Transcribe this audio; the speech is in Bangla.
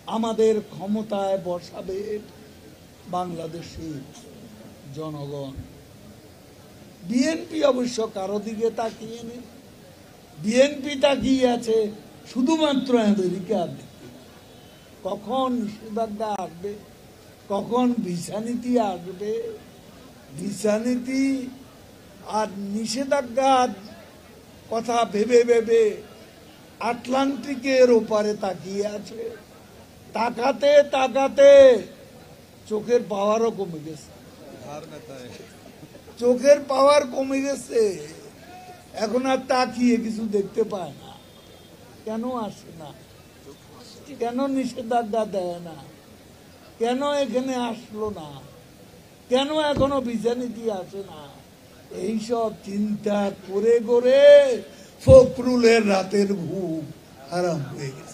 আমাদের ক্ষমতায় বসাবে বাংলাদেশের জনগণ। বিএনপি অবশ্য কারো দিকে তাকিয়ে নেই। বিএনপি তাকিয়ে আছে শুধুমাত্র আমেরিকার দিকে। কখন নিষেধাজ্ঞা আসবে, কখন ভিসা নীতি আসবে, ভিসা নীতি আর নিষেধাজ্ঞার কথা ভেবে ভেবে আটলান্টিকের ওপারে তাকিয়ে আছে। তাকাতে তাকাতে চোখের পাওয়ারও কমে গেছে, চোখের পাওয়ার কমে গেছে। এখন আর তাকিয়ে কিছু দেখতে পায় না। কেন আসে না? কেন নিষেধাজ্ঞা দেয় না? কেন এখানে আসলো না? কেন এখনো ভিসা নীতি আসে না? এইসব চিন্তা করে করে ফখরুলের রাতের ঘুম হারাম হয়ে গেছে।